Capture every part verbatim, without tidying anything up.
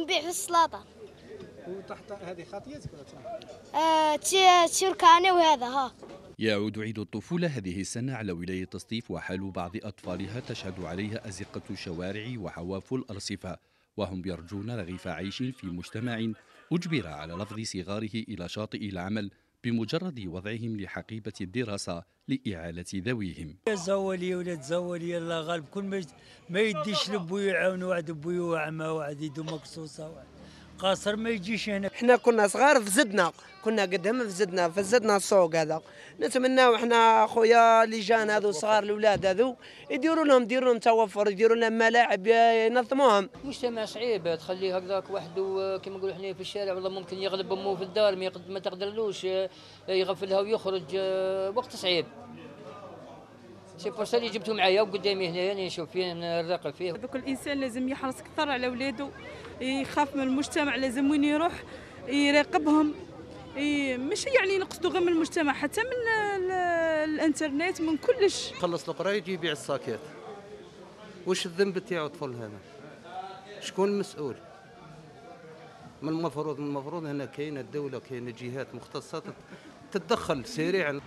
ونبيع في السلاطه. وتحت هذه خاطيتك ولا آه تشركاني وهذا ها. يعود عيد الطفولة هذه السنة على ولاية تسطيف، وحال بعض أطفالها تشهد عليها أزقة الشوارع وحواف الأرصفة، وهم يرجون رغيف عيش في مجتمع أجبر على لفظ صغاره إلى شاطئ العمل بمجرد وضعهم لحقيبة الدراسة لإعالة ذويهم. زولي ولا تزولي الله غالب، كل ما يديش لبو يعاون واحد بو وعمى واحد يدو مقصوصة قاصر ما يجيش هنا. احنا كنا صغار في زدنا، كنا قدام في زدنا في زدنا السوق هذا. نتمناو احنا خويا اللي جان هذو صغار الاولاد هذو يديروا لهم يديروا لهم توفر، يديروا لهم ملاعب ينظموهم. مجتمع صعيب تخليه هكذاك وحده كما نقولوا احنا في الشارع، والله ممكن يغلب امه في الدار ما تقدرلوش يغفلها ويخرج، وقت صعيب. سي بور سا اللي جبته معايا وقدامي هنا يعني نشوف فيه نراقب فيه. كل انسان لازم يحرص اكثر على اولاده، يخاف من المجتمع، لازم وين يروح يراقبهم، مش يعني نقصدوا غير من المجتمع، حتى من الانترنت، من كلش. خلص القرايه يجي يبيع الساكيت. واش الذنب تاعو الطفل هذا؟ شكون المسؤول؟ من المفروض من المفروض هنا كاينه الدوله، كاينه جهات مختصه تتدخل سريعا.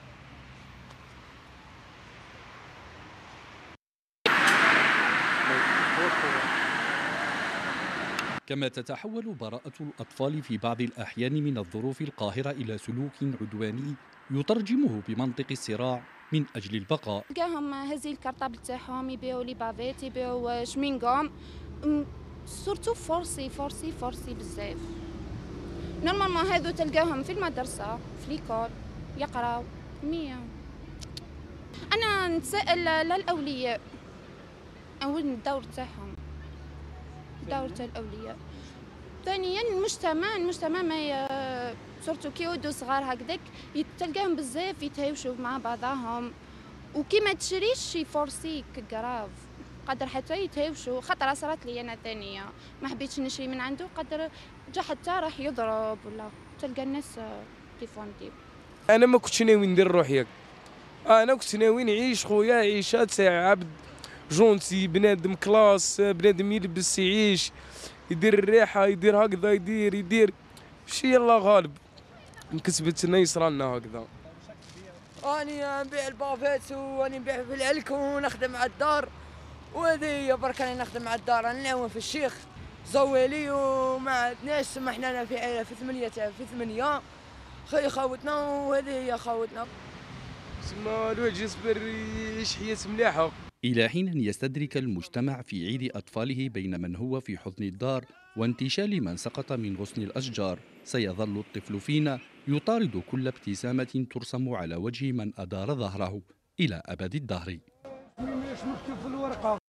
كما تتحول براءة الأطفال في بعض الأحيان من الظروف القاهرة إلى سلوك عدواني يترجمه بمنطق الصراع من أجل البقاء. تلقاهم هزي الكرطابل تاعهم يبيعوا لي بافيت، يبيعوا شمينغوم، سورتو فورسي فورسي فورسي بزاف. نورمالمون هذو تلقاهم في المدرسة في ليكول يقراو مية. أنا نتسائل للأولياء وين الدور تاعهم، دورة الأولياء. ثانيا المجتمع المجتمع ما سورتو كي يودوا صغار هكذاك تلقاهم بزاف يتهاوشوا مع بعضهم، وكي ما تشريش يفورسيك كراف قدر حتى يتهاوشوا. خطرة صارت لي أنا ثانية ما حبيتش نشري من عنده، قدر جا حتى راح يضرب، ولا تلقى الناس تيفوندي. أنا ما كنتش ناوي ندير روحي، أنا كنت ناوي نعيش خويا عيشة تاع عبد جونتي، بنادم كلاس، بنادم يلبس يعيش يدير الريحه، يدير هكذا، يدير يدير شي يلا غالب انكسبت لنا يصرالنا هكذا. راني نبيع البافيت وراني نبيع في العلك ونخدم على الدار، وهذه برك راني نخدم على الدار، راني نعاون في الشيخ زوالي وما عندناش سمحنا لنا في عائله في ثمانيه تاع في ثمانيه خي خاوتنا، وهذه هي خاوتنا. تسمى الواحد يصبر يعيش حياه مليحه. إلى حين يستدرك المجتمع في عيد أطفاله بين من هو في حضن الدار وانتشال من سقط من غصن الأشجار، سيظل الطفل فينا يطارد كل ابتسامة ترسم على وجه من أدار ظهره إلى أبد الدهر.